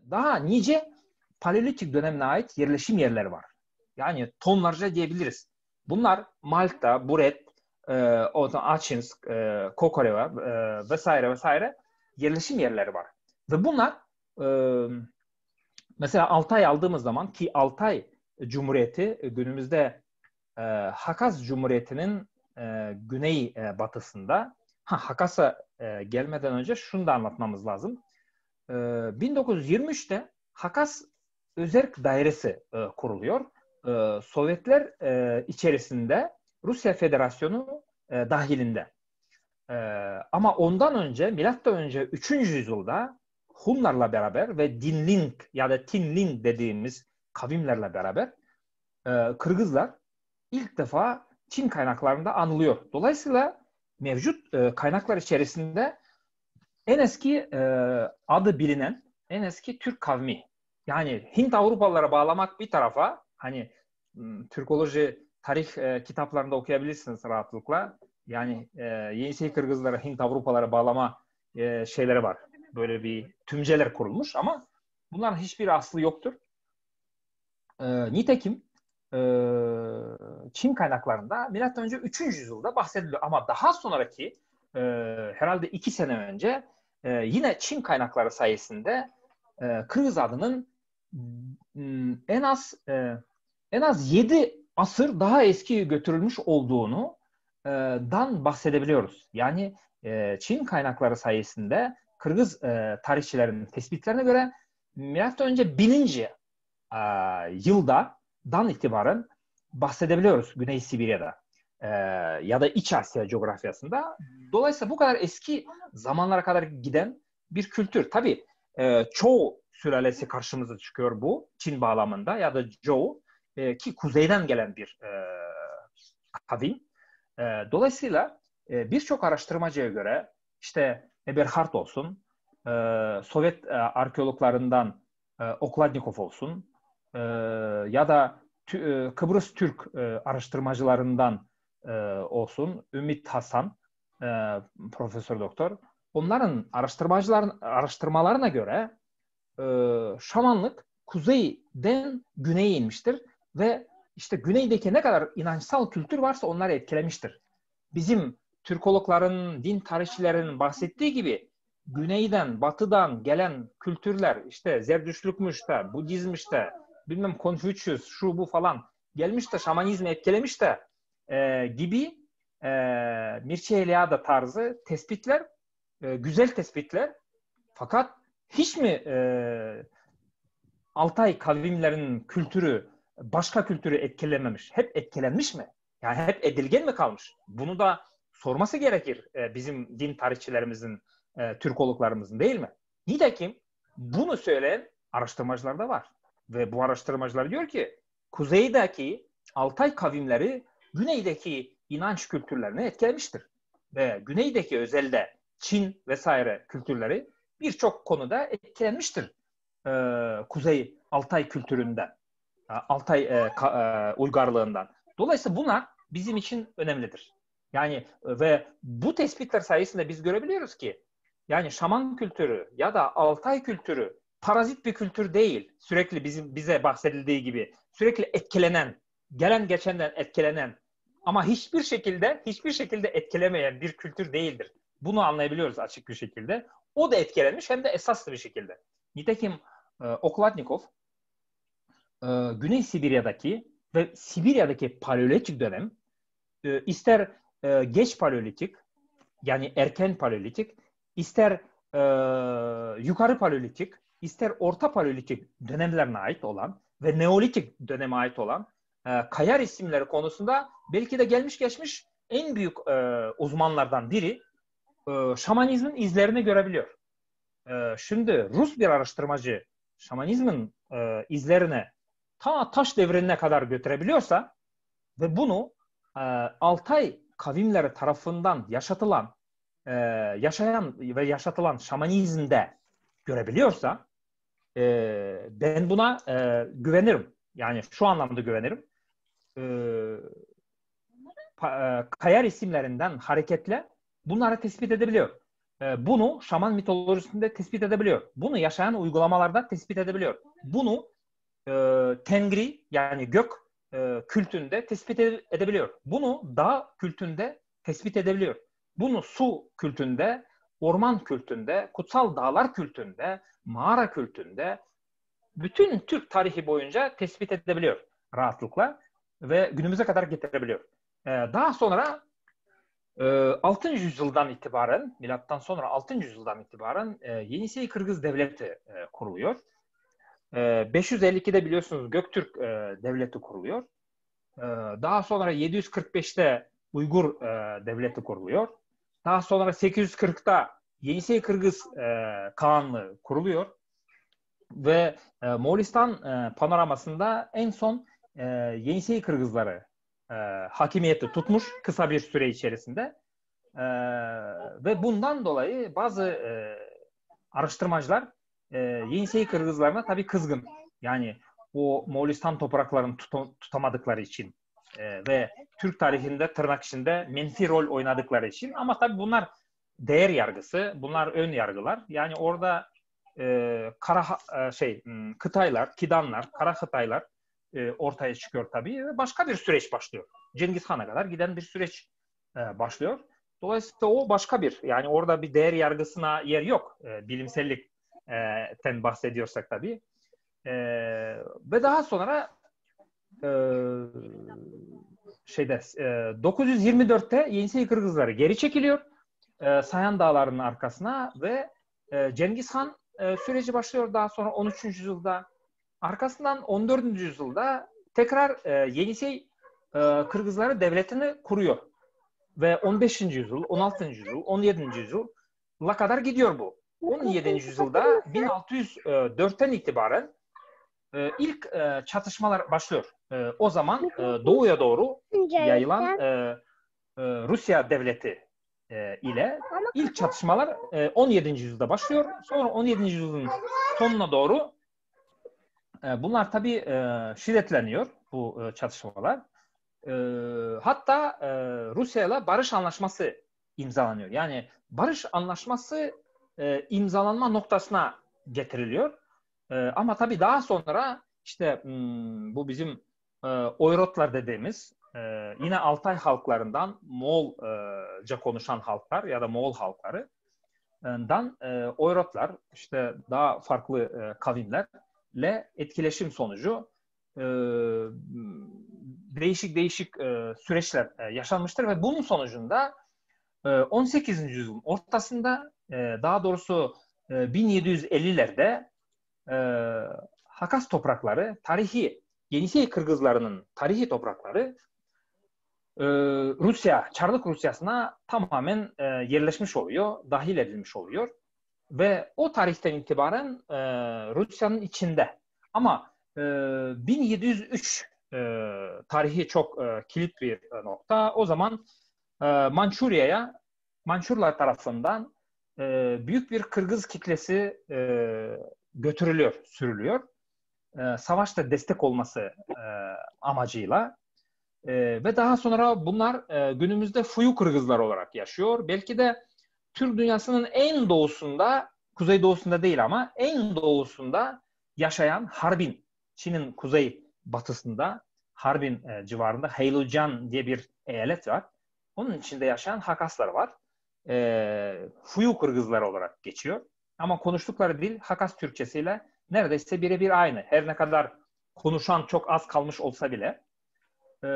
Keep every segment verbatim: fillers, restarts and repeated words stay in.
daha nice Paleolitik dönemine ait yerleşim yerleri var. Yani tonlarca diyebiliriz. Bunlar Malta, Buret, e, Açinsk, e, Kokoreva e, vesaire vesaire yerleşim yerleri var. Ve bunlar e, mesela Altay aldığımız zaman, ki Altay Cumhuriyeti günümüzde e, Hakaz Cumhuriyeti'nin e, güney e, batısında. Ha, Hakas'a e, gelmeden önce şunu da anlatmamız lazım. E, bin dokuz yüz yirmi üçte Hakas Özerk Dairesi e, kuruluyor. E, Sovyetler e, içerisinde Rusya Federasyonu e, dahilinde. E, ama ondan önce, milattan önce üçüncü yüzyılda Hunlarla beraber ve Dinling ya da Tinling dediğimiz kavimlerle beraber e, Kırgızlar ilk defa Çin kaynaklarında anılıyor. Dolayısıyla mevcut e, kaynaklar içerisinde en eski e, adı bilinen, en eski Türk kavmi. Yani Hint Avrupalılara bağlamak bir tarafa, hani Türkoloji tarih e, kitaplarında okuyabilirsiniz rahatlıkla. Yani e, Yenisey Kırgızlara, Hint Avrupalılara bağlama e, şeyleri var. Böyle bir tümceler kurulmuş ama bunların hiçbir aslı yoktur. E, nitekim e, Çin kaynaklarında milattan önce üçüncü yüzyılda bahsediliyor. Ama daha sonraki e, herhalde iki sene önce e, yine Çin kaynakları sayesinde e, Kırgız adının m, en az e, en az yedi asır daha eski götürülmüş olduğunu e, dan bahsedebiliyoruz. Yani e, Çin kaynakları sayesinde Kırgız e, tarihçilerin tespitlerine göre milattan önce bininci e, yılda dan itibaren bahsedebiliyoruz Güney Sibirya'da e, ya da İç Asya coğrafyasında. Dolayısıyla bu kadar eski zamanlara kadar giden bir kültür. Tabii e, çoğu sülalesi karşımıza çıkıyor bu Çin bağlamında ya da Zhou e, ki kuzeyden gelen bir e, kavim. E, dolayısıyla e, birçok araştırmacıya göre işte Eberhard olsun, e, Sovyet e, arkeologlarından e, Okladnikov olsun, e, ya da e, Kıbrıs Türk e, araştırmacılarından e, olsun, Ümit Hasan, e, profesör doktor, onların araştırmacıların araştırmalarına göre e, şamanlık kuzeyden güneye inmiştir ve işte güneydeki ne kadar inançsal kültür varsa onları etkilemiştir. Bizim Türkologların, din tarihçilerinin bahsettiği gibi güneyden, batıdan gelen kültürler, işte Zerdüştlükmüş de, Budizmmiş de, bilmem Konfüçyüs, şu bu falan gelmiş de şamanizmi etkilemiş de e, gibi e, Mircea Eliade tarzı tespitler, e, güzel tespitler. Fakat hiç mi e, Altay kavimlerinin kültürü başka kültürü etkilememiş? Hep etkilenmiş mi? Yani hep edilgen mi kalmış? Bunu da sorması gerekir e, bizim din tarihçilerimizin, e, Türkologlarımızın, değil mi? Nitekim bunu söyleyen araştırmacılar da var. Ve bu araştırmacılar diyor ki kuzeydeki Altay kavimleri güneydeki inanç kültürlerini etkilemiştir. Ve güneydeki özelde Çin vesaire kültürleri birçok konuda etkilenmiştir. Ee, Kuzey Altay kültüründen, Altay e, ka, e, uygarlığından. Dolayısıyla bunlar bizim için önemlidir. Yani ve bu tespitler sayesinde biz görebiliyoruz ki yani şaman kültürü ya da Altay kültürü parazit bir kültür değil. Sürekli bizim bize bahsedildiği gibi sürekli etkilenen, gelen geçenden etkilenen ama hiçbir şekilde hiçbir şekilde etkilemeyen bir kültür değildir. Bunu anlayabiliyoruz açık bir şekilde. O da etkilenmiş hem de esaslı bir şekilde. Nitekim e, Okladnikov e, Güney Sibirya'daki ve Sibirya'daki Paleolitik dönem e, ister e, geç Paleolitik yani erken Paleolitik, ister e, yukarı Paleolitik, ister orta Paleolitik dönemlerine ait olan ve Neolitik döneme ait olan e, kaya resimleri konusunda belki de gelmiş geçmiş en büyük e, uzmanlardan biri e, şamanizmin izlerini görebiliyor. E, şimdi Rus bir araştırmacı şamanizmin e, izlerini ta taş devrine kadar götürebiliyorsa ve bunu e, Altay kavimleri tarafından yaşatılan, e, yaşayan ve yaşatılan şamanizmde görebiliyorsa e, ben buna e, güvenirim. Yani şu anlamda güvenirim. E, pa, e, kaya isimlerinden hareketle bunları tespit edebiliyor. e, bunu şaman mitolojisinde tespit edebiliyor. Bunu yaşayan uygulamalarda tespit edebiliyor. Bunu e, Tengri yani gök e, kültünde tespit edebiliyor. Bunu dağ kültünde tespit edebiliyor. Bunu su kültünde, orman kültünde, kutsal dağlar kültünde, mağara kültünde, bütün Türk tarihi boyunca tespit edebiliyor rahatlıkla ve günümüze kadar getirebiliyor. Ee, daha sonra e, altıncı yüzyıldan itibaren, milattan sonra altıncı yüzyıldan itibaren e, Yenisey Kırgız Devleti e, kuruluyor. E, beş yüz elli ikide biliyorsunuz Göktürk e, Devleti kuruluyor. E, daha sonra yedi yüz kırk beşte Uygur e, Devleti kuruluyor. Daha sonra sekiz yüz kırkta Yenisey Kırgız e, Kağanlığı kuruluyor. Ve e, Moğolistan e, panoramasında en son e, Yenisey Kırgızları e, hakimiyeti tutmuş kısa bir süre içerisinde. E, ve bundan dolayı bazı e, araştırmacılar e, Yenisey Kırgızlarına tabii kızgın. Yani o Moğolistan topraklarını tut tutamadıkları için e, ve Türk tarihinde tırnak içinde menfi rol oynadıkları için. Ama tabii bunlar değer yargısı, bunlar ön yargılar. Yani orada e, kara e, şey Kıtaylar, Kidanlar, Kara Kıtaylar e, ortaya çıkıyor tabii ve başka bir süreç başlıyor. Cengiz Han'a kadar giden bir süreç e, başlıyor. Dolayısıyla o başka bir, yani orada bir değer yargısına yer yok. E, bilimsellikten bahsediyorsak tabii. E, ve daha sonra e, şeyde e, dokuz yüz yirmi dörtte Yenisey Kırgızları geri çekiliyor. E, Sayan Dağları'nın arkasına ve e, Cengiz Han e, süreci başlıyor daha sonra on üçüncü yüzyılda. Arkasından on dördüncü yüzyılda tekrar e, Yenisey e, Kırgızları devletini kuruyor. Ve on beşinci yüzyıl, on altıncı yüzyıl, on yedinci yüzyıla kadar gidiyor bu. on yedinci yüzyılda bin altı yüz dörtten itibaren e, ilk e, çatışmalar başlıyor. E, o zaman e, doğuya doğru yayılan e, e, Rusya devleti e, ile ilk çatışmalar e, on yedinci yüzyılda başlıyor. Sonra on yedinci yüzyılın sonuna doğru e, bunlar tabii e, şiddetleniyor bu e, çatışmalar. E, hatta e, Rusya ile barış anlaşması imzalanıyor. Yani barış anlaşması e, imzalanma noktasına getiriliyor. E, ama tabii daha sonra işte hmm, bu bizim e, Oyrotlar dediğimiz e, yine Altay halklarından Moğolca konuşan halklar ya da Moğol halklarından e, Oyrotlar işte daha farklı e, kavimlerle etkileşim sonucu e, değişik değişik e, süreçler e, yaşanmıştır ve bunun sonucunda e, on sekizinci yüzyılın ortasında e, daha doğrusu e, bin yedi yüz ellilerde e, Hakas toprakları, tarihi Yenisey Kırgızlarının tarihi toprakları e, Rusya, Çarlık Rusyası'na tamamen e, yerleşmiş oluyor, dahil edilmiş oluyor ve o tarihten itibaren e, Rusya'nın içinde. Ama e, bin yedi yüz üç e, tarihi çok e, kilit bir e, nokta. O zaman e, Mançurya'ya Mançurlar tarafından e, büyük bir Kırgız kitlesi e, götürülüyor, sürülüyor. E, savaşta destek olması e, amacıyla. E, ve daha sonra bunlar e, günümüzde Fuyu Kırgızlar olarak yaşıyor. Belki de Türk dünyasının en doğusunda, kuzeydoğusunda değil ama en doğusunda yaşayan Harbin, Çin'in kuzey batısında Harbin e, civarında Heilongjiang diye bir eyalet var. Onun içinde yaşayan Hakaslar var. E, Fuyu Kırgızları olarak geçiyor. Ama konuştukları dil Hakas Türkçesiyle neredeyse birebir aynı. Her ne kadar konuşan çok az kalmış olsa bile. E,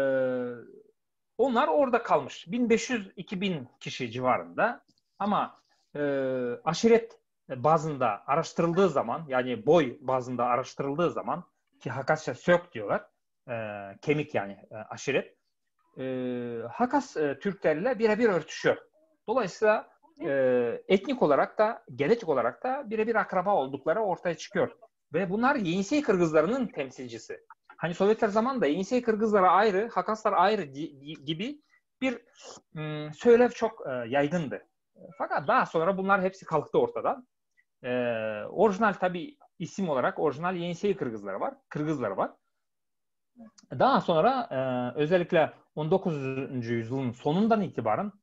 onlar orada kalmış. bin beş yüz iki bin kişi civarında. Ama e, aşiret bazında araştırıldığı zaman, yani boy bazında araştırıldığı zaman, ki Hakasça sök diyorlar, e, kemik yani e, aşiret, e, Hakas e, Türkleriyle birebir örtüşüyor. Dolayısıyla e, etnik olarak da genetik olarak da birebir akraba oldukları ortaya çıkıyor. Ve bunlar Yenisey Kırgızlarının temsilcisi. Hani Sovyetler zamanında Yenisey Kırgızları ayrı, Hakaslar ayrı gibi bir m, söylev çok e, yaygındı. Fakat daha sonra bunlar hepsi kalktı ortadan. E, orijinal tabii isim olarak orijinal Yenisey Kırgızları var, Kırgızları var. Daha sonra e, özellikle on dokuzuncu yüzyılın sonundan itibaren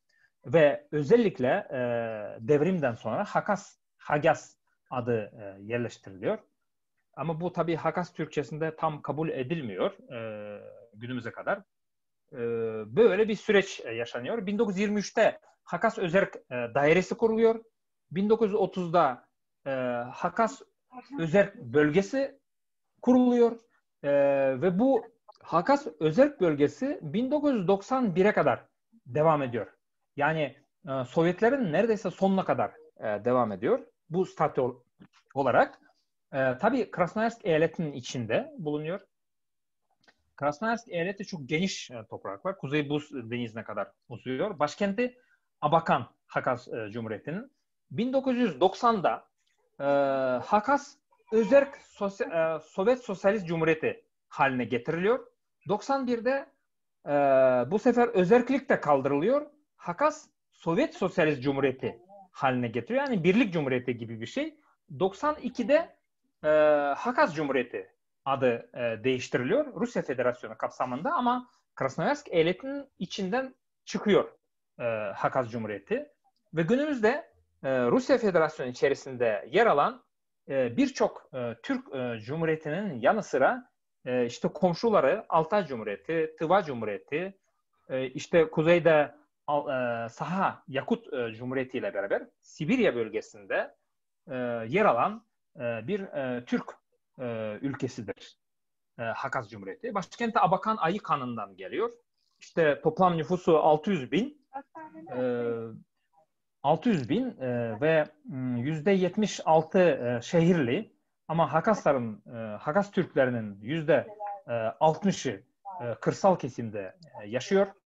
ve özellikle e, devrimden sonra Hakas, Hagas adı e, yerleştiriliyor. Ama bu tabii Hakas Türkçesinde tam kabul edilmiyor e, günümüze kadar. E, böyle bir süreç yaşanıyor. bin dokuz yüz yirmi üçte Hakas Özerk e, Dairesi kuruluyor. bin dokuz yüz otuzda e, Hakas Özerk Bölgesi kuruluyor. E, ve bu Hakas Özerk Bölgesi bin dokuz yüz doksan bire kadar devam ediyor. Yani e, Sovyetlerin neredeyse sonuna kadar e, devam ediyor. Bu statü olarak. E, tabii Krasnoyarsk eyaletinin içinde bulunuyor. Krasnoyarsk eyaleti çok geniş e, toprak var. Kuzey Buz Denizi'ne kadar uzuyor. Başkenti Abakan, Hakas e, Cumhuriyeti'nin. bin dokuz yüz doksanda e, Hakas Özerk Sosy- e, Sovyet Sosyalist Cumhuriyeti haline getiriliyor. doksan birde e, bu sefer özerklik de kaldırılıyor. Hakas Sovyet Sosyalist Cumhuriyeti haline getiriyor. Yani birlik cumhuriyeti gibi bir şey. doksan ikide e, Hakas Cumhuriyeti adı e, değiştiriliyor. Rusya Federasyonu kapsamında ama Krasnoyarsk eyaletinin içinden çıkıyor e, Hakas Cumhuriyeti. Ve günümüzde e, Rusya Federasyonu içerisinde yer alan e, birçok e, Türk e, Cumhuriyeti'nin yanı sıra e, işte komşuları Altay Cumhuriyeti, Tıva Cumhuriyeti, e, işte kuzeyde e, Saha Yakut e, Cumhuriyeti ile beraber Sibirya bölgesinde e, yer alan e, bir e, Türk e, ülkesidir e, Hakas Cumhuriyeti. Başkenti Abakan Ayıkan'ından geliyor. İşte toplam nüfusu altı yüz bin. E, altı yüz bin e, ve yüzde yetmiş altı e, şehirli ama Hakasların, e, Hakas Türklerinin yüzde altmışı e, kırsal kesimde e, yaşıyor.